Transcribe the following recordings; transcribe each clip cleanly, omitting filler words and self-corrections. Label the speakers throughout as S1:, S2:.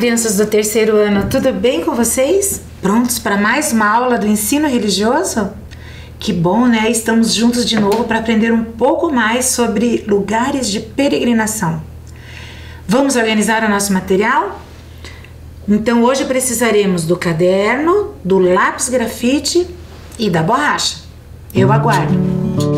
S1: crianças do terceiro ano, tudo bem com vocês? Prontos para mais uma aula do ensino religioso? Que bom, né? Estamos juntos de novo para aprender um pouco mais sobre lugares de peregrinação. Vamos organizar o nosso material? Então hoje precisaremos do caderno, do lápis grafite e da borracha. Eu aguardo.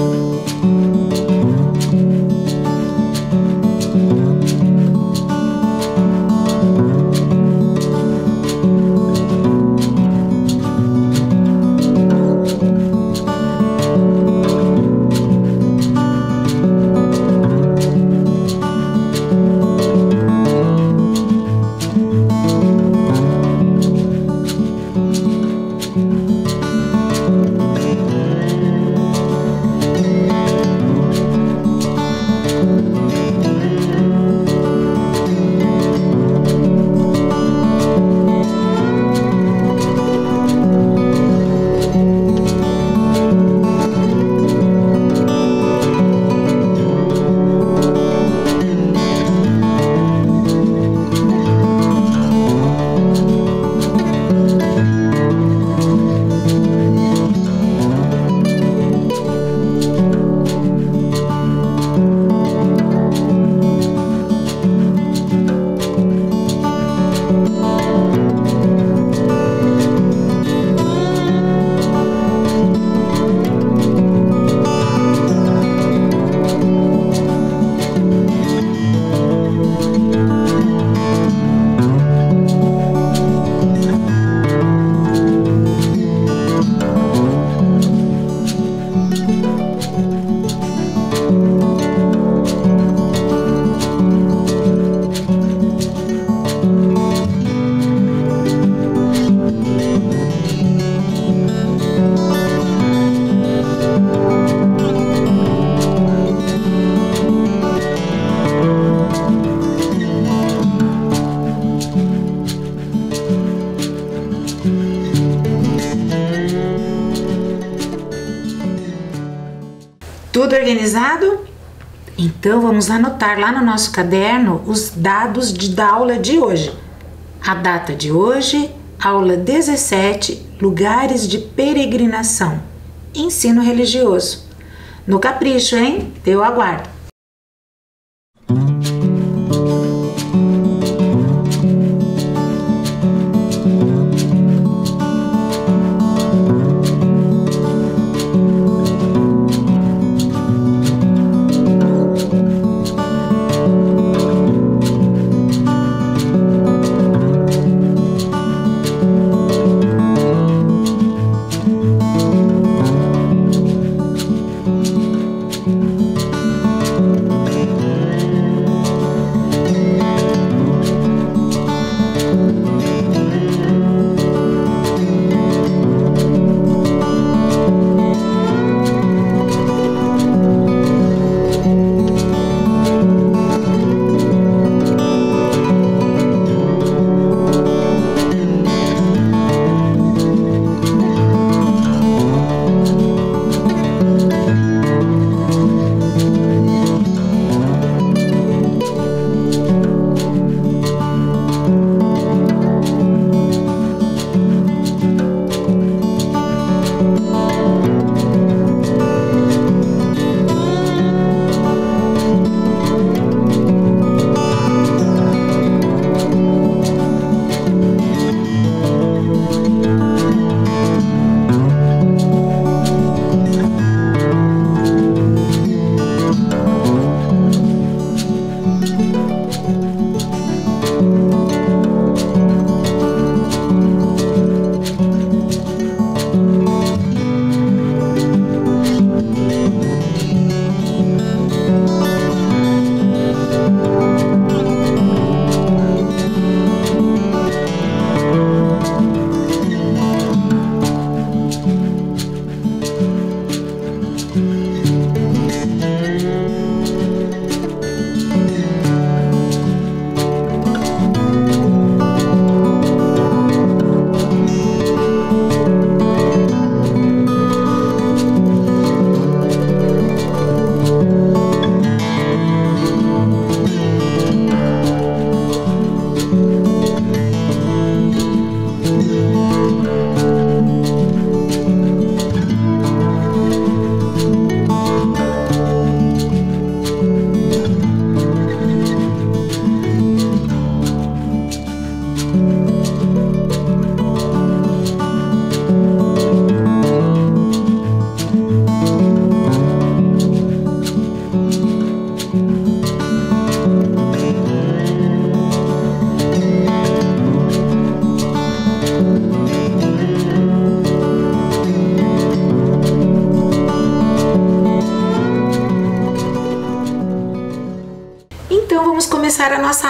S1: Tudo organizado? Então vamos anotar lá no nosso caderno os dados da aula de hoje. A data de hoje, aula 17, lugares de peregrinação, ensino religioso. No capricho, hein? Eu aguardo.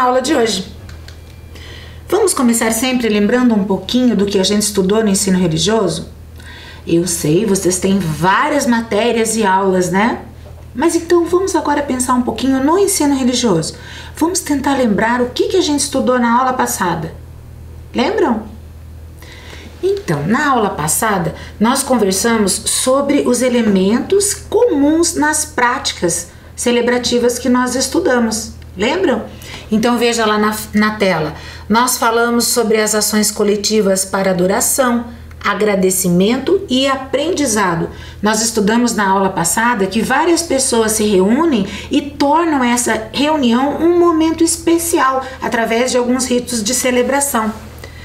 S1: aula de hoje. Vamos começar sempre lembrando um pouquinho do que a gente estudou no ensino religioso? Eu sei, vocês têm várias matérias e aulas, né? Mas então vamos agora pensar um pouquinho no ensino religioso. Vamos tentar lembrar o que a gente estudou na aula passada. Lembram? Então, na aula passada, nós conversamos sobre os elementos comuns nas práticas celebrativas que nós estudamos. Lembram? Então veja lá na tela. Nós falamos sobre as ações coletivas para adoração, agradecimento e aprendizado. Nós estudamos na aula passada que várias pessoas se reúnem e tornam essa reunião um momento especial através de alguns ritos de celebração.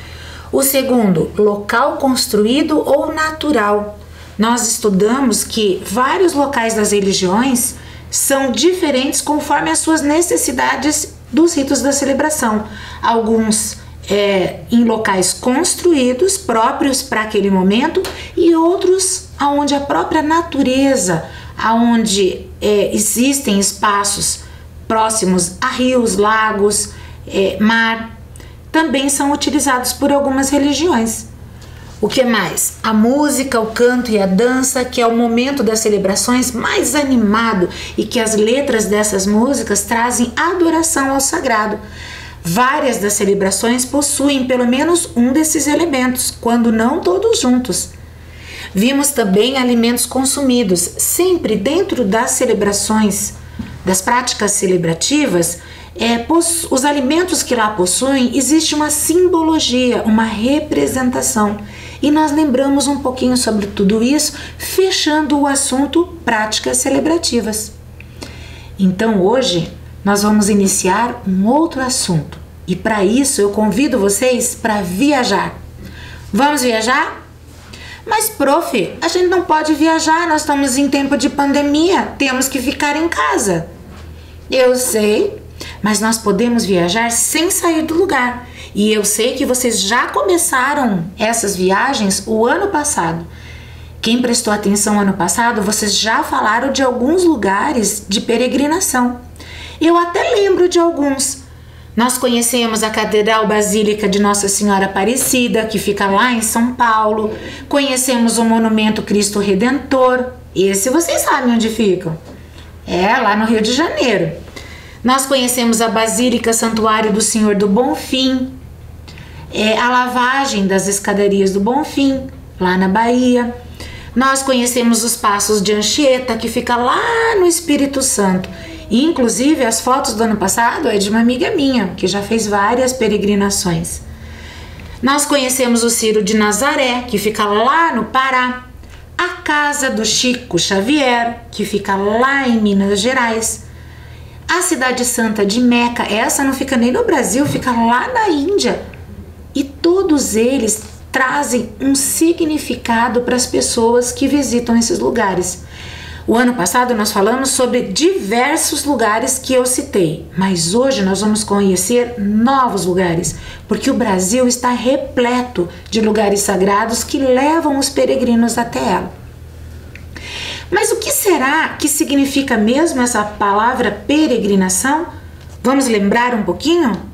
S1: O segundo, local construído ou natural. Nós estudamos que vários locais das religiões são diferentes conforme as suas necessidades dos ritos da celebração. Alguns em locais construídos próprios para aquele momento e outros onde a própria natureza, onde existem espaços próximos a rios, lagos, mar, também são utilizados por algumas religiões. O que mais? A música, o canto e a dança, que é o momento das celebrações mais animado e que as letras dessas músicas trazem adoração ao sagrado. Várias das celebrações possuem pelo menos um desses elementos, quando não todos juntos. Vimos também alimentos consumidos, sempre dentro das celebrações, das práticas celebrativas. Os alimentos que lá possuem, existe uma simbologia, uma representação. E nós lembramos um pouquinho sobre tudo isso, fechando o assunto práticas celebrativas. Então hoje nós vamos iniciar um outro assunto. E para isso eu convido vocês para viajar. Vamos viajar? Mas, prof, a gente não pode viajar, nós estamos em tempo de pandemia, temos que ficar em casa. Eu sei, mas nós podemos viajar sem sair do lugar. E eu sei que vocês já começaram essas viagens o ano passado. Quem prestou atenção ano passado, vocês já falaram de alguns lugares de peregrinação. Eu até lembro de alguns. Nós conhecemos a Catedral Basílica de Nossa Senhora Aparecida, que fica lá em São Paulo. Conhecemos o Monumento Cristo Redentor. Esse vocês sabem onde ficam. Lá no Rio de Janeiro. Nós conhecemos a Basílica Santuário do Senhor do Bonfim, a lavagem das escadarias do Bonfim, lá na Bahia. Nós conhecemos os Passos de Anchieta, que fica lá no Espírito Santo. E, inclusive, as fotos do ano passado é de uma amiga minha, que já fez várias peregrinações. Nós conhecemos o Ciro de Nazaré, que fica lá no Pará. A Casa do Chico Xavier, que fica lá em Minas Gerais. A Cidade Santa de Meca, essa não fica nem no Brasil, fica lá na Índia. E todos eles trazem um significado para as pessoas que visitam esses lugares. O ano passado nós falamos sobre diversos lugares que eu citei, mas hoje nós vamos conhecer novos lugares, porque o Brasil está repleto de lugares sagrados que levam os peregrinos até ela. Mas o que será que significa mesmo essa palavra peregrinação? Vamos lembrar um pouquinho?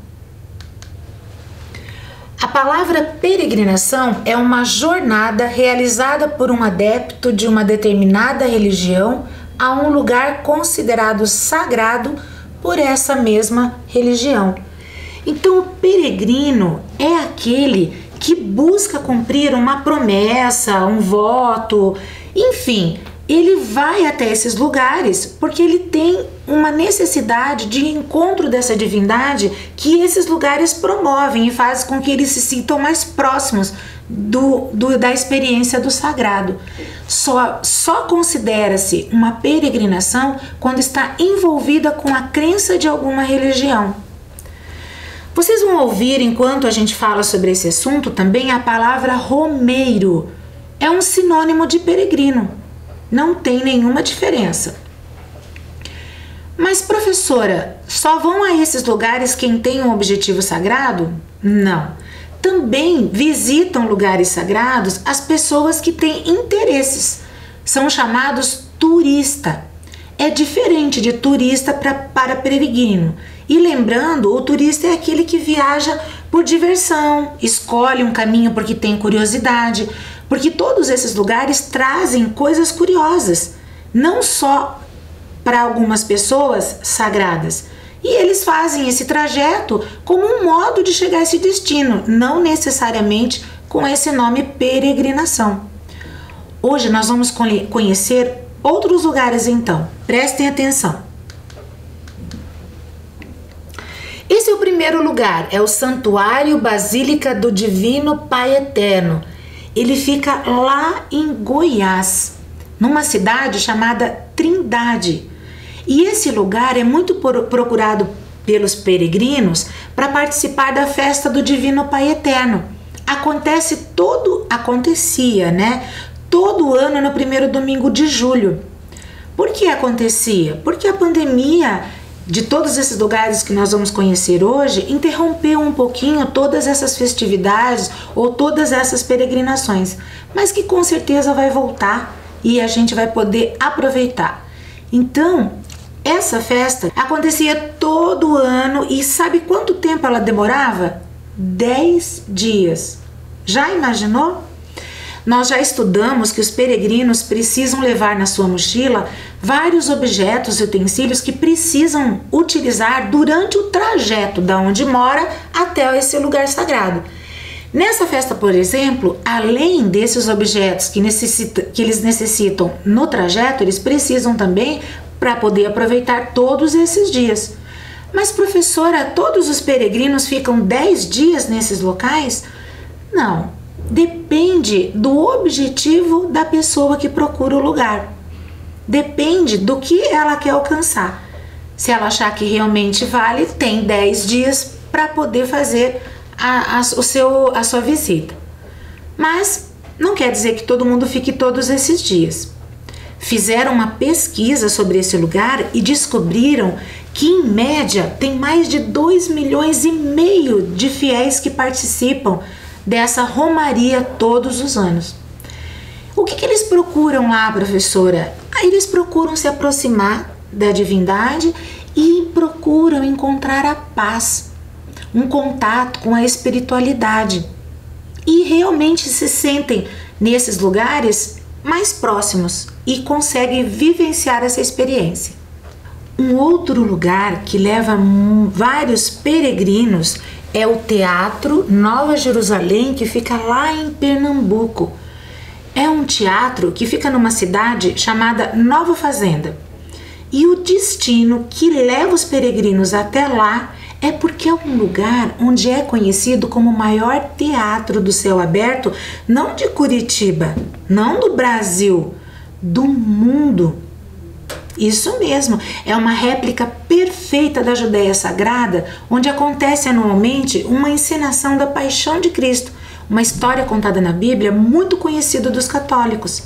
S1: A palavra peregrinação é uma jornada realizada por um adepto de uma determinada religião a um lugar considerado sagrado por essa mesma religião. Então, o peregrino é aquele que busca cumprir uma promessa, um voto, enfim, ele vai até esses lugares porque ele tem uma necessidade de encontro dessa divindade que esses lugares promovem e fazem com que eles se sintam mais próximos da experiência do sagrado. Só considera-se uma peregrinação quando está envolvida com a crença de alguma religião. Vocês vão ouvir, enquanto a gente fala sobre esse assunto, também a palavra romeiro. É um sinônimo de peregrino. Não tem nenhuma diferença. Mas, professora, só vão a esses lugares quem tem um objetivo sagrado? Não. Também visitam lugares sagrados as pessoas que têm interesses. São chamados turista. É diferente de turista para peregrino. E lembrando, o turista é aquele que viaja por diversão, escolhe um caminho porque tem curiosidade, porque todos esses lugares trazem coisas curiosas, não só para algumas pessoas sagradas. E eles fazem esse trajeto como um modo de chegar a esse destino, não necessariamente com esse nome peregrinação. Hoje nós vamos conhecer outros lugares então, prestem atenção. Esse é o primeiro lugar, é o Santuário Basílica do Divino Pai Eterno. Ele fica lá em Goiás, numa cidade chamada Trindade. E esse lugar é muito procurado pelos peregrinos para participar da festa do Divino Pai Eterno. Acontecia, né? Todo ano no primeiro domingo de julho. Por que acontecia? Porque a pandemia de todos esses lugares que nós vamos conhecer hoje interrompeu um pouquinho todas essas festividades ou todas essas peregrinações, mas que com certeza vai voltar e a gente vai poder aproveitar. Então, essa festa acontecia todo ano e sabe quanto tempo ela demorava? 10 dias. Já imaginou? Nós já estudamos que os peregrinos precisam levar na sua mochila vários objetos e utensílios que precisam utilizar durante o trajeto da onde mora até esse lugar sagrado. Nessa festa, por exemplo, além desses objetos que eles necessitam no trajeto, eles precisam também para poder aproveitar todos esses dias. Mas, professora, todos os peregrinos ficam 10 dias nesses locais? Não. Depende do objetivo da pessoa que procura o lugar. Depende do que ela quer alcançar. Se ela achar que realmente vale, tem 10 dias para poder fazer a sua visita. Mas não quer dizer que todo mundo fique todos esses dias. Fizeram uma pesquisa sobre esse lugar e descobriram que, em média, tem mais de 2,5 milhões de fiéis que participam dessa romaria todos os anos. O que eles procuram lá, professora? Eles procuram se aproximar da divindade e procuram encontrar a paz, um contato com a espiritualidade. E realmente se sentem nesses lugares mais próximos e conseguem vivenciar essa experiência. Um outro lugar que leva vários peregrinos é o Teatro Nova Jerusalém, que fica lá em Pernambuco. É um teatro que fica numa cidade chamada Nova Fazenda. E o destino que leva os peregrinos até lá é porque é um lugar onde é conhecido como o maior teatro do céu aberto, não de Curitiba, não do Brasil, do mundo. Isso mesmo, é uma réplica perfeita da Judéia Sagrada, onde acontece anualmente uma encenação da Paixão de Cristo, uma história contada na Bíblia muito conhecida dos católicos.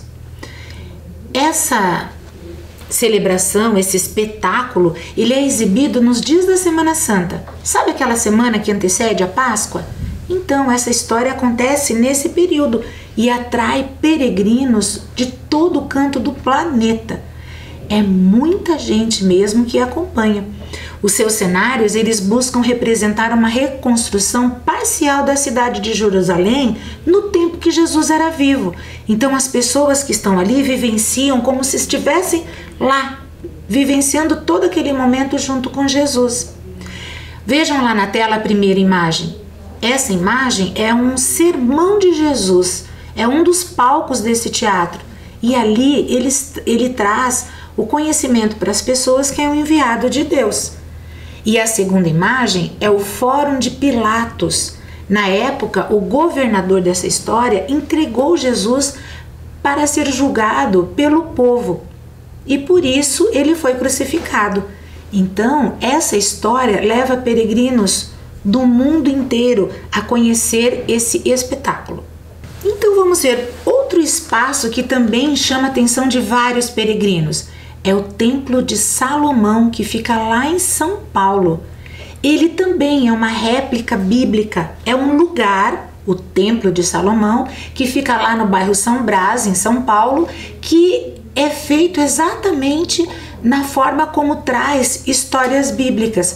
S1: Essa celebração, esse espetáculo, ele é exibido nos dias da Semana Santa. Sabe aquela semana que antecede a Páscoa? Então, essa história acontece nesse período e atrai peregrinos de todo o canto do planeta. É muita gente mesmo que acompanha. Os seus cenários, eles buscam representar uma reconstrução parcial da cidade de Jerusalém no tempo que Jesus era vivo. Então as pessoas que estão ali vivenciam como se estivessem lá, vivenciando todo aquele momento junto com Jesus. Vejam lá na tela a primeira imagem. Essa imagem é um sermão de Jesus, é um dos palcos desse teatro. E ali ele traz o conhecimento para as pessoas que é um enviado de Deus. E a segunda imagem é o Fórum de Pilatos. Na época, o governador dessa história entregou Jesus para ser julgado pelo povo. E por isso ele foi crucificado. Então, essa história leva peregrinos do mundo inteiro a conhecer esse espetáculo. Então vamos ver outro espaço que também chama a atenção de vários peregrinos. É o Templo de Salomão, que fica lá em São Paulo. Ele também é uma réplica bíblica, é um lugar, o Templo de Salomão, que fica lá no bairro São Brás, em São Paulo, que é feito exatamente na forma como traz histórias bíblicas.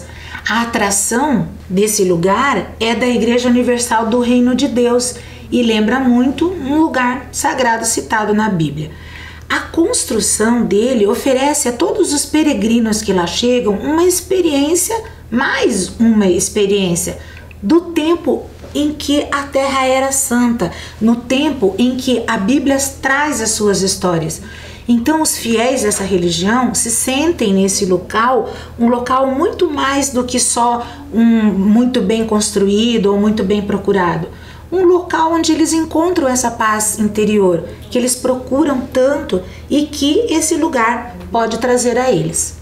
S1: A atração desse lugar é da Igreja Universal do Reino de Deus e lembra muito um lugar sagrado citado na Bíblia. A construção dele oferece a todos os peregrinos que lá chegam uma experiência, mais uma experiência do tempo em que a terra era santa, no tempo em que a Bíblia traz as suas histórias. Então os fiéis dessa religião se sentem nesse local, um local muito mais do que só muito bem construído ou muito bem procurado. Um local onde eles encontram essa paz interior, que eles procuram tanto e que esse lugar pode trazer a eles.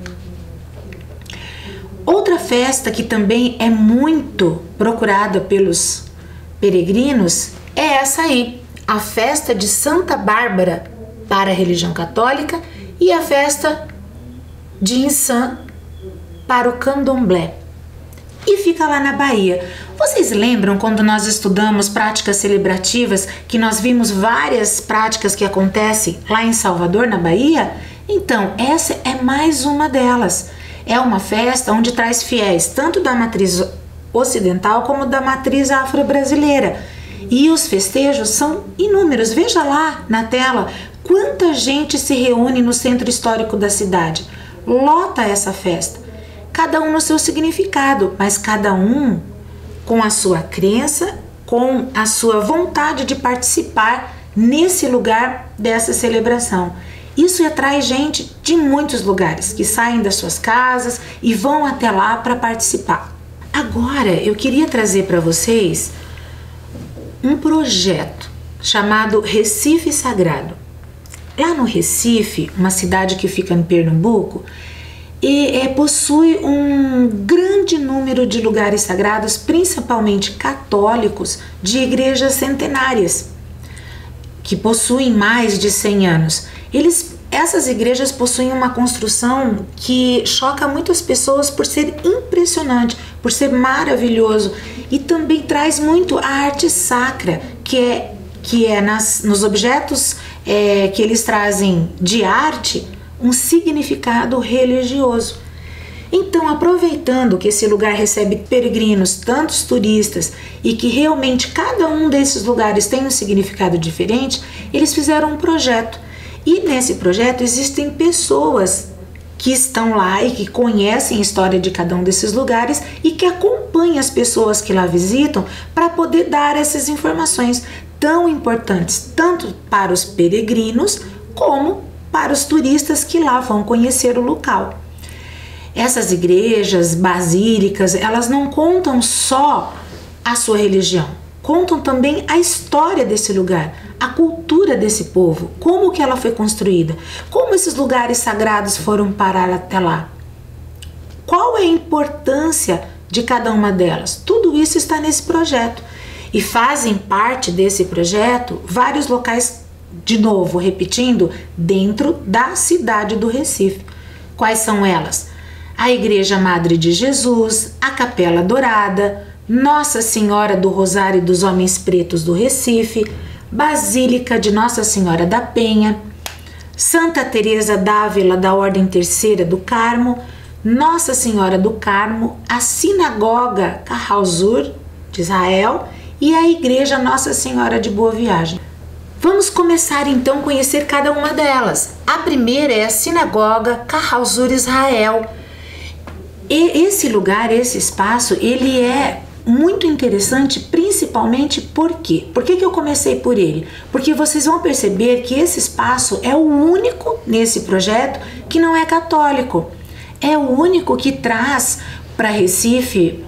S1: Outra festa que também é muito procurada pelos peregrinos é essa aí, a festa de Santa Bárbara para a religião católica e a festa de Inçã para o candomblé. E fica lá na Bahia. Vocês lembram quando nós estudamos práticas celebrativas que nós vimos várias práticas que acontecem lá em Salvador, na Bahia? Então, essa é mais uma delas. É uma festa onde traz fiéis tanto da matriz ocidental como da matriz afro-brasileira. E os festejos são inúmeros. Veja lá na tela quanta gente se reúne no centro histórico da cidade. Lota essa festa. Cada um no seu significado, mas cada um com a sua crença, com a sua vontade de participar nesse lugar dessa celebração. Isso atrai gente de muitos lugares, que saem das suas casas e vão até lá para participar. Agora eu queria trazer para vocês um projeto chamado Recife Sagrado. Lá no Recife, uma cidade que fica em Pernambuco, possui um grande número de lugares sagrados, principalmente católicos, de igrejas centenárias, que possuem mais de 100 anos. Essas igrejas possuem uma construção que choca muitas pessoas por ser impressionante, por ser maravilhoso, e também traz muito a arte sacra, que é nos objetos que eles trazem de arte, um significado religioso. Então, aproveitando que esse lugar recebe peregrinos, tantos turistas, e que realmente cada um desses lugares tem um significado diferente, eles fizeram um projeto. E nesse projeto existem pessoas que estão lá e que conhecem a história de cada um desses lugares e que acompanham as pessoas que lá visitam para poder dar essas informações tão importantes, tanto para os peregrinos como para os turistas que lá vão conhecer o local. Essas igrejas, basílicas, elas não contam só a sua religião, contam também a história desse lugar, a cultura desse povo, como que ela foi construída, como esses lugares sagrados foram parar até lá, qual é a importância de cada uma delas. Tudo isso está nesse projeto e fazem parte desse projeto vários locais, de novo, repetindo, dentro da cidade do Recife. Quais são elas? A Igreja Madre de Jesus, a Capela Dourada, Nossa Senhora do Rosário dos Homens Pretos do Recife, Basílica de Nossa Senhora da Penha, Santa Teresa d'Ávila da Ordem Terceira do Carmo, Nossa Senhora do Carmo, a Sinagoga Carrauzur de Israel e a Igreja Nossa Senhora de Boa Viagem. Vamos começar então a conhecer cada uma delas. A primeira é a Sinagoga Carrauzur Israel. E esse lugar, esse espaço, ele é muito interessante, principalmente por quê? Por que eu comecei por ele? Porque vocês vão perceber que esse espaço é o único nesse projeto que não é católico. É o único que traz para Recife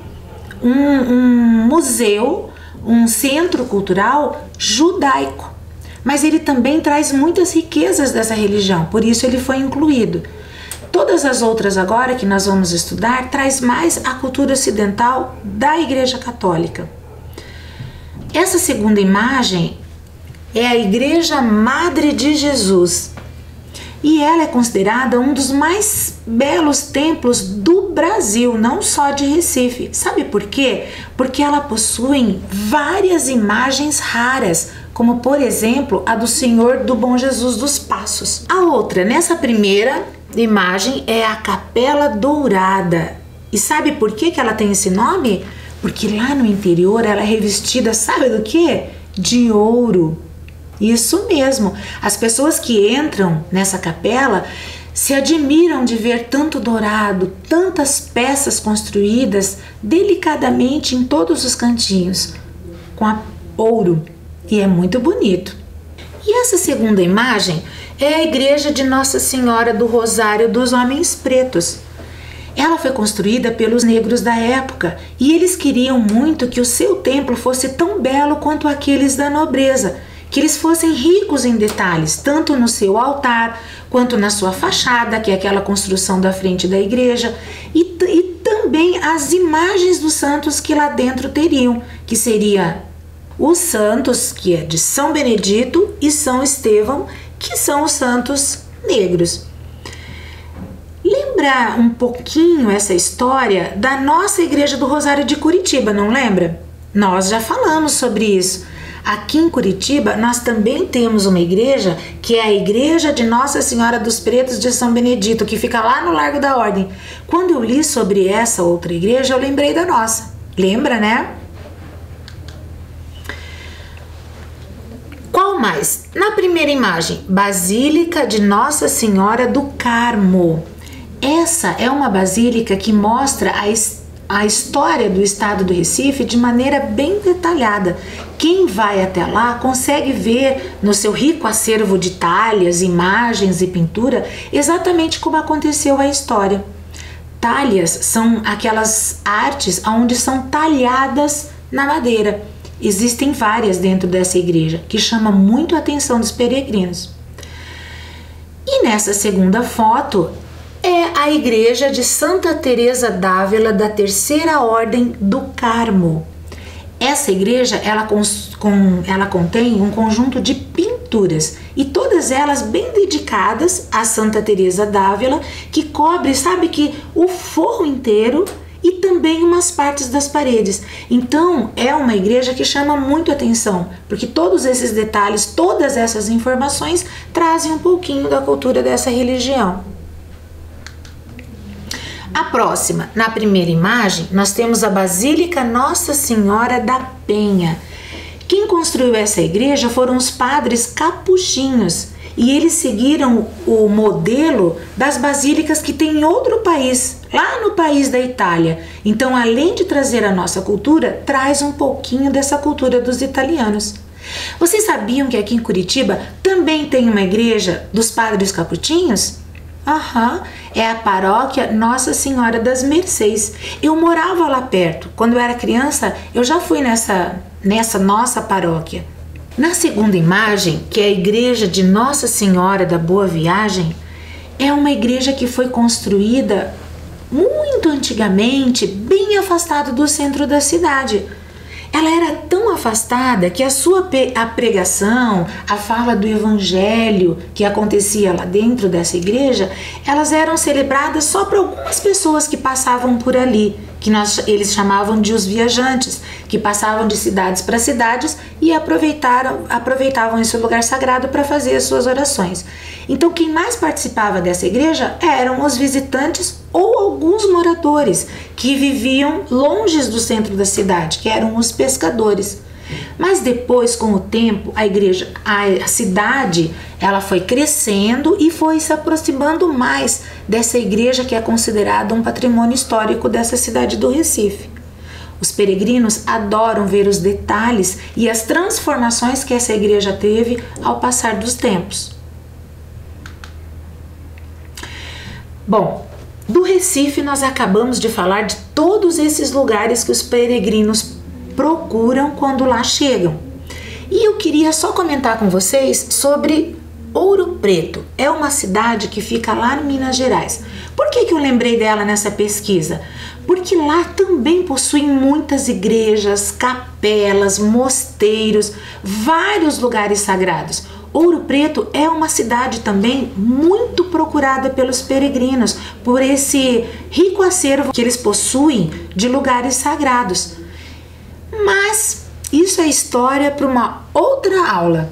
S1: um museu, um centro cultural judaico. Mas ele também traz muitas riquezas dessa religião, por isso ele foi incluído. Todas as outras agora que nós vamos estudar traz mais a cultura ocidental da Igreja Católica. Essa segunda imagem é a Igreja Madre de Jesus e ela é considerada um dos mais belos templos do Brasil, não só de Recife. Sabe por quê? Porque ela possui várias imagens raras, como por exemplo a do Senhor do Bom Jesus dos Passos. A outra, nessa primeira imagem, é a Capela Dourada. E sabe por que ela tem esse nome? Porque lá no interior ela é revestida, sabe do quê? De ouro. Isso mesmo. As pessoas que entram nessa capela se admiram de ver tanto dourado, tantas peças construídas delicadamente em todos os cantinhos, com ouro. E é muito bonito. E essa segunda imagem é a igreja de Nossa Senhora do Rosário dos Homens Pretos. Ela foi construída pelos negros da época e eles queriam muito que o seu templo fosse tão belo quanto aqueles da nobreza, que eles fossem ricos em detalhes, tanto no seu altar quanto na sua fachada, que é aquela construção da frente da igreja, e também as imagens dos santos que lá dentro teriam, que seria os santos, que é de São Benedito e São Estevão, que são os santos negros. Lembra um pouquinho essa história da nossa igreja do Rosário de Curitiba, não lembra? Nós já falamos sobre isso. Aqui em Curitiba nós também temos uma igreja que é a igreja de Nossa Senhora dos Pretos de São Benedito, que fica lá no Largo da Ordem. Quando eu li sobre essa outra igreja, eu lembrei da nossa. Lembra, né? Qual mais? Na primeira imagem, Basílica de Nossa Senhora do Carmo. Essa é uma basílica que mostra a história do estado do Recife de maneira bem detalhada. Quem vai até lá consegue ver no seu rico acervo de talhas, imagens e pintura exatamente como aconteceu a história. Talhas são aquelas artes onde são talhadas na madeira. Existem várias dentro dessa igreja que chamam muito a atenção dos peregrinos. E nessa segunda foto é a igreja de Santa Teresa d'Ávila da Terceira Ordem do Carmo. Essa igreja ela contém um conjunto de pinturas e todas elas bem dedicadas a Santa Teresa d'Ávila, que cobre, sabe que o forro inteiro e também umas partes das paredes. Então é uma igreja que chama muito atenção, porque todos esses detalhes, todas essas informações trazem um pouquinho da cultura dessa religião. A próxima, na primeira imagem, nós temos a Basílica Nossa Senhora da Penha. Quem construiu essa igreja foram os padres capuchinhos e eles seguiram o modelo das basílicas que tem em outro país, lá no país da Itália. Então, além de trazer a nossa cultura, traz um pouquinho dessa cultura dos italianos. Vocês sabiam que aqui em Curitiba também tem uma igreja dos padres capuchinhos? Aham, é a paróquia Nossa Senhora das Mercês. Eu morava lá perto. Quando eu era criança, eu já fui nessa nossa paróquia. Na segunda imagem, que é a igreja de Nossa Senhora da Boa Viagem, é uma igreja que foi construída muito antigamente, bem afastada do centro da cidade. Ela era tão afastada que a pregação, a fala do evangelho que acontecia lá dentro dessa igreja, elas eram celebradas só por algumas pessoas que passavam por ali, que eles chamavam de os viajantes, que passavam de cidades para cidades e aproveitavam esse lugar sagrado para fazer as suas orações. Então quem mais participava dessa igreja eram os visitantes ou alguns moradores que viviam longe do centro da cidade, que eram os pescadores. Mas depois, com o tempo, a cidade, ela foi crescendo e foi se aproximando mais dessa igreja que é considerada um patrimônio histórico dessa cidade do Recife. Os peregrinos adoram ver os detalhes e as transformações que essa igreja teve ao passar dos tempos. Bom, do Recife nós acabamos de falar de todos esses lugares que os peregrinos procuram quando lá chegam. E eu queria só comentar com vocês sobre Ouro Preto. É uma cidade que fica lá em Minas Gerais. Por que eu lembrei dela nessa pesquisa? Porque lá também possui muitas igrejas, capelas, mosteiros, vários lugares sagrados. Ouro Preto é uma cidade também muito procurada pelos peregrinos, por esse rico acervo que eles possuem de lugares sagrados. Mas isso é história para uma outra aula.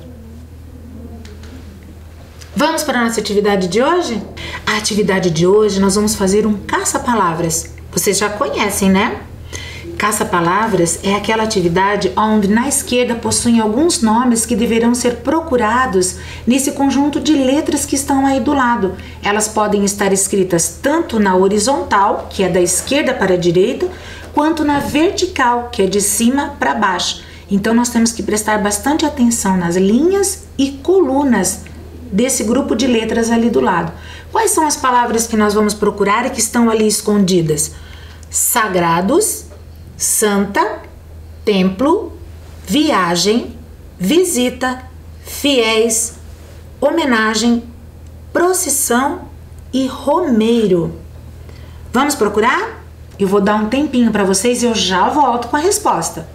S1: Vamos para a nossa atividade de hoje? A atividade de hoje nós vamos fazer um caça-palavras. Vocês já conhecem, né? Caça-palavras é aquela atividade onde na esquerda possuem alguns nomes que deverão ser procurados nesse conjunto de letras que estão aí do lado. Elas podem estar escritas tanto na horizontal, que é da esquerda para a direita, quanto na vertical, que é de cima para baixo. Então nós temos que prestar bastante atenção nas linhas e colunas desse grupo de letras ali do lado. Quais são as palavras que nós vamos procurar e que estão ali escondidas? Sagrados, santa, templo, viagem, visita, fiéis, homenagem, procissão e romeiro. Vamos procurar? Eu vou dar um tempinho para vocês e eu já volto com a resposta.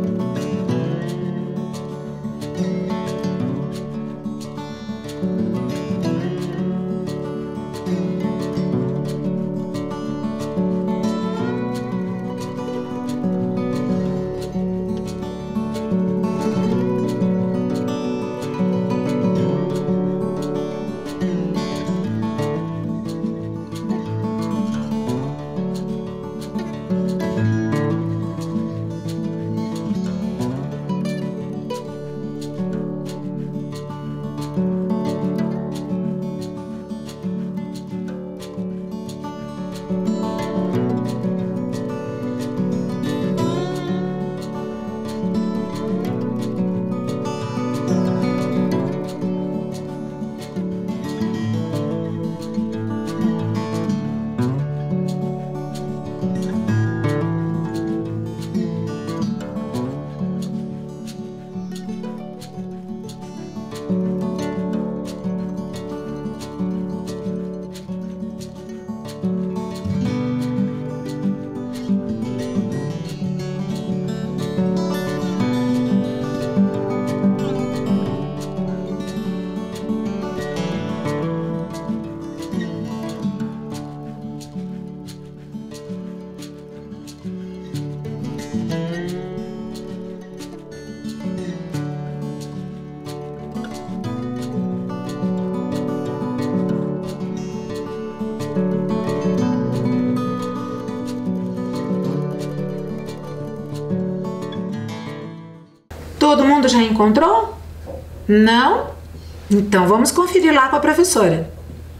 S1: Todo mundo já encontrou? Não? Então vamos conferir lá com a professora.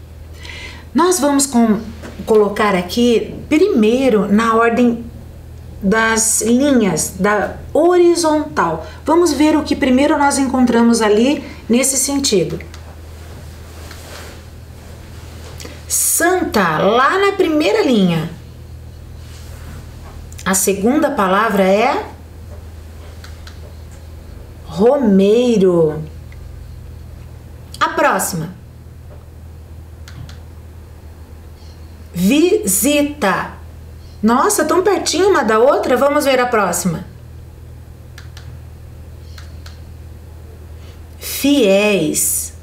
S1: Nós vamos colocar aqui primeiro na ordem das linhas, da horizontal. Vamos ver o que primeiro nós encontramos ali nesse sentido. Santa, lá na primeira linha. A segunda palavra é romeiro. A próxima. Visita. Nossa, tão pertinho uma da outra. Vamos ver a próxima. Fiéis.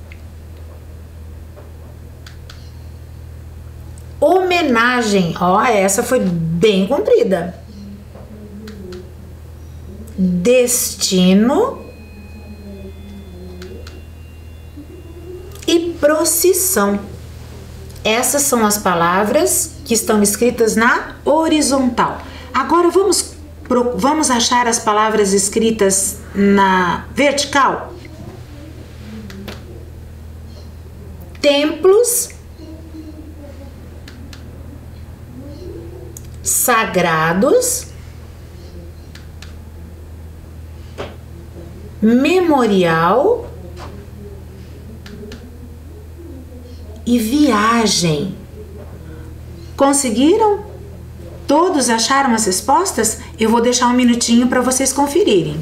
S1: Homenagem. Ó, essa foi bem comprida. Destino e procissão. Essas são as palavras que estão escritas na horizontal. Agora vamos achar as palavras escritas na vertical. Templos, sagrados, memorial e viagem. Conseguiram? Todos acharam as respostas? Eu vou deixar um minutinho para vocês conferirem.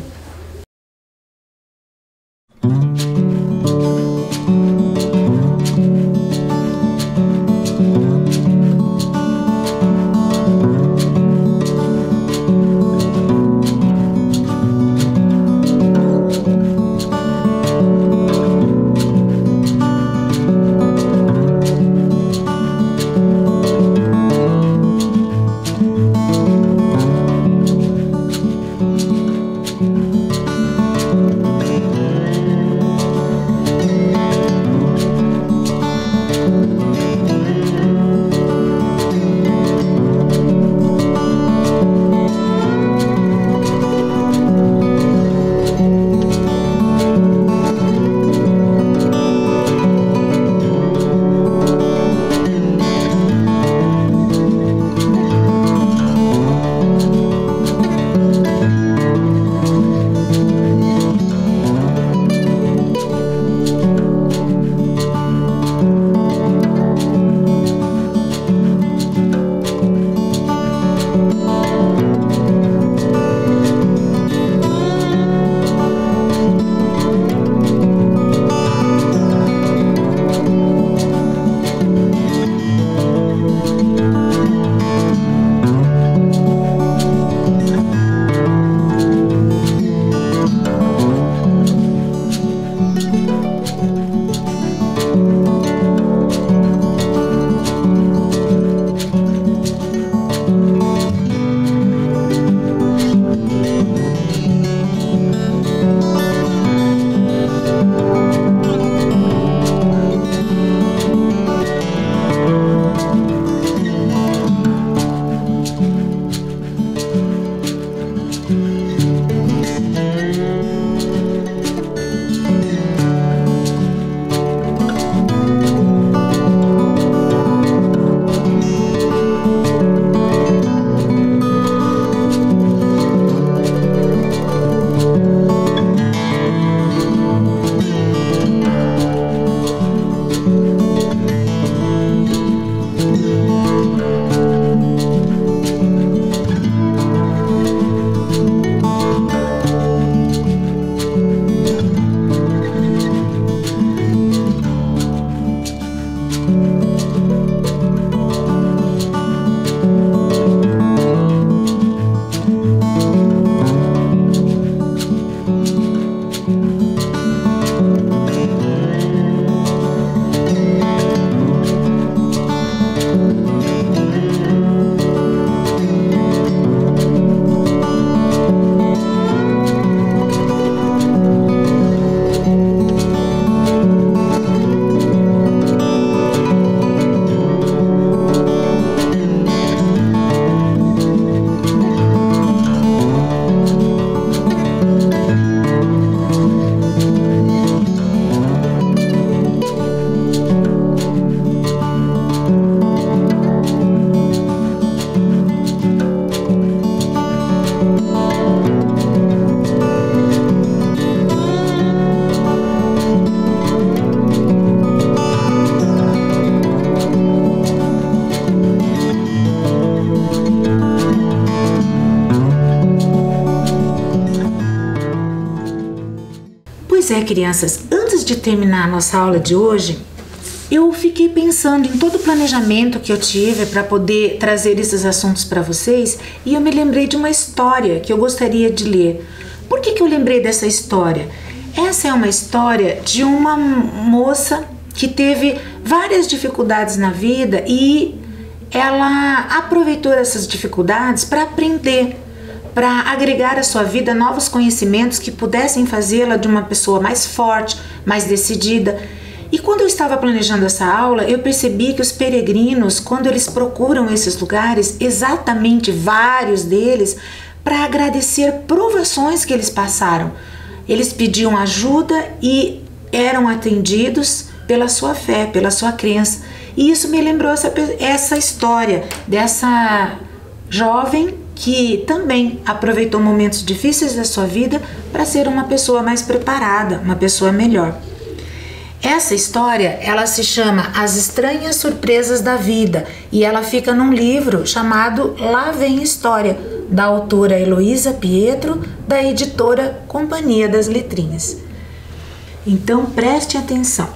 S1: Pois é, crianças, antes de terminar a nossa aula de hoje, eu fiquei pensando em todo o planejamento que eu tive para poder trazer esses assuntos para vocês e eu me lembrei de uma história que eu gostaria de ler. Por que eu lembrei dessa história? Essa é uma história de uma moça que teve várias dificuldades na vida e ela aproveitou essas dificuldades para aprender, para agregar à sua vida novos conhecimentos que pudessem fazê-la de uma pessoa mais forte, mais decidida. E quando eu estava planejando essa aula, eu percebi que os peregrinos, quando eles procuram esses lugares, exatamente vários deles, para agradecer provações que eles passaram, eles pediam ajuda e eram atendidos pela sua fé, pela sua crença. E isso me lembrou essa história dessa jovem que também aproveitou momentos difíceis da sua vida para ser uma pessoa mais preparada, uma pessoa melhor. Essa história, ela se chama As Estranhas Surpresas da Vida e ela fica num livro chamado Lá Vem História, da autora Heloísa Pietro, da editora Companhia das Letrinhas. Então preste atenção.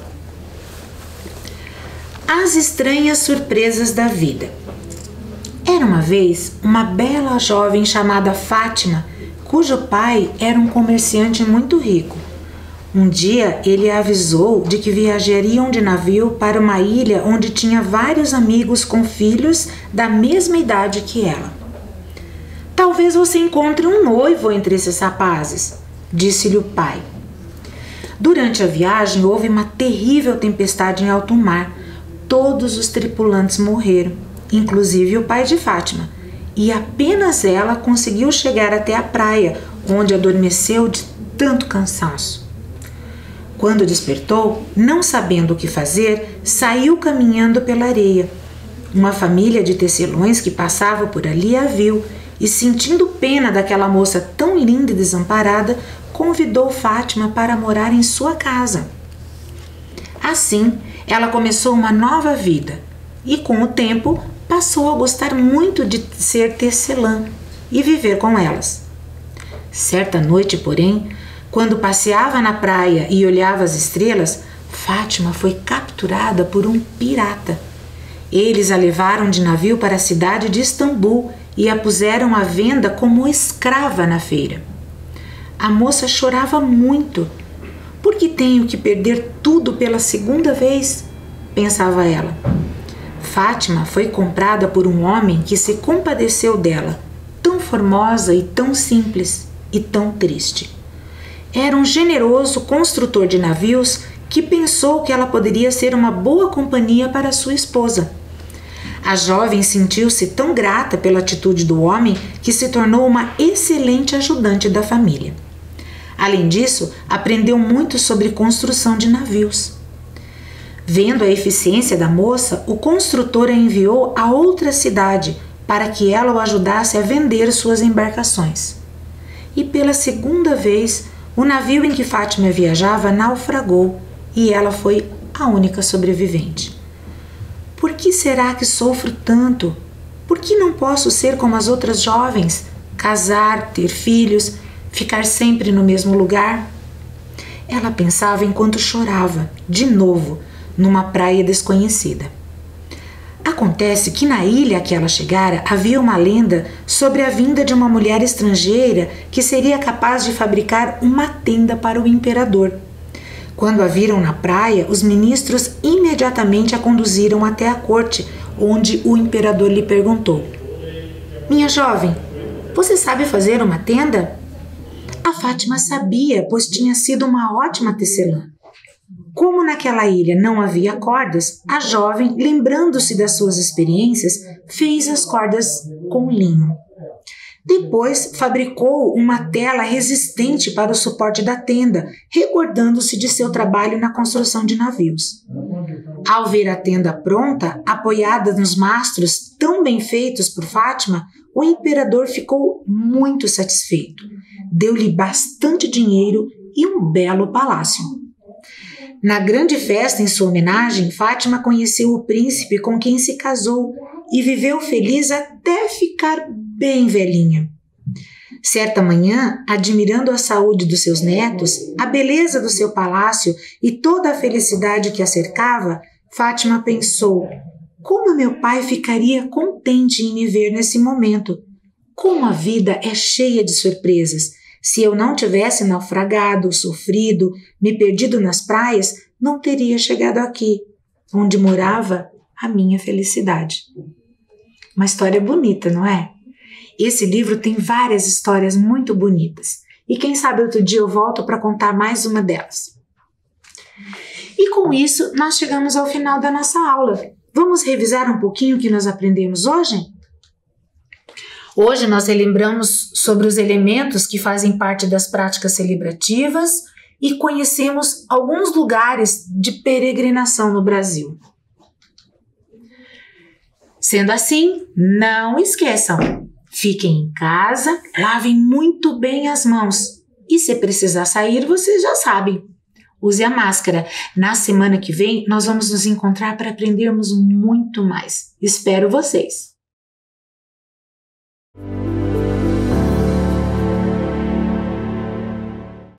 S1: As Estranhas Surpresas da Vida. Era uma vez uma bela jovem chamada Fátima, cujo pai era um comerciante muito rico. Um dia ele a avisou de que viajariam de navio para uma ilha onde tinha vários amigos com filhos da mesma idade que ela. Talvez você encontre um noivo entre esses rapazes, disse-lhe o pai. Durante a viagem houve uma terrível tempestade em alto mar. Todos os tripulantes morreram, inclusive o pai de Fátima, e apenas ela conseguiu chegar até a praia, onde adormeceu de tanto cansaço. Quando despertou, não sabendo o que fazer, saiu caminhando pela areia. Uma família de tecelões que passava por ali a viu e, sentindo pena daquela moça tão linda e desamparada, convidou Fátima para morar em sua casa. Assim, ela começou uma nova vida e, com o tempo, passou a gostar muito de ser tecelã e viver com elas. Certa noite, porém, quando passeava na praia e olhava as estrelas, Fátima foi capturada por um pirata. Eles a levaram de navio para a cidade de Istambul e a puseram à venda como escrava na feira. A moça chorava muito. Por que tenho que perder tudo pela segunda vez? Pensava ela. Fátima foi comprada por um homem que se compadeceu dela, tão formosa e tão simples e tão triste. Era um generoso construtor de navios que pensou que ela poderia ser uma boa companhia para sua esposa. A jovem sentiu-se tão grata pela atitude do homem que se tornou uma excelente ajudante da família. Além disso, aprendeu muito sobre construção de navios. Vendo a eficiência da moça, o construtor a enviou a outra cidade para que ela o ajudasse a vender suas embarcações. E pela segunda vez, o navio em que Fátima viajava naufragou e ela foi a única sobrevivente. Por que será que sofro tanto? Por que não posso ser como as outras jovens? Casar, ter filhos, ficar sempre no mesmo lugar? Ela pensava enquanto chorava, de novo, numa praia desconhecida. Acontece que na ilha a que ela chegara havia uma lenda sobre a vinda de uma mulher estrangeira que seria capaz de fabricar uma tenda para o imperador. Quando a viram na praia, os ministros imediatamente a conduziram até a corte, onde o imperador lhe perguntou: "Minha jovem, você sabe fazer uma tenda?" A Fátima sabia, pois tinha sido uma ótima tecelã. Como naquela ilha não havia cordas, a jovem, lembrando-se das suas experiências, fez as cordas com linho. Depois, fabricou uma tela resistente para o suporte da tenda, recordando-se de seu trabalho na construção de navios. Ao ver a tenda pronta, apoiada nos mastros tão bem feitos por Fátima, o imperador ficou muito satisfeito. Deu-lhe bastante dinheiro e um belo palácio. Na grande festa em sua homenagem, Fátima conheceu o príncipe com quem se casou e viveu feliz até ficar bem velhinha. Certa manhã, admirando a saúde dos seus netos, a beleza do seu palácio e toda a felicidade que a cercava, Fátima pensou: como meu pai ficaria contente em me ver nesse momento? Como a vida é cheia de surpresas! Se eu não tivesse naufragado, sofrido, me perdido nas praias, não teria chegado aqui, onde morava a minha felicidade. Uma história bonita, não é? Esse livro tem várias histórias muito bonitas. E quem sabe outro dia eu volto para contar mais uma delas. E com isso, nós chegamos ao final da nossa aula. Vamos revisar um pouquinho o que nós aprendemos hoje? Hoje nós relembramos sobre os elementos que fazem parte das práticas celebrativas e conhecemos alguns lugares de peregrinação no Brasil. Sendo assim, não esqueçam, fiquem em casa, lavem muito bem as mãos e se precisar sair, vocês já sabem, use a máscara. Na semana que vem, nós vamos nos encontrar para aprendermos muito mais. Espero vocês!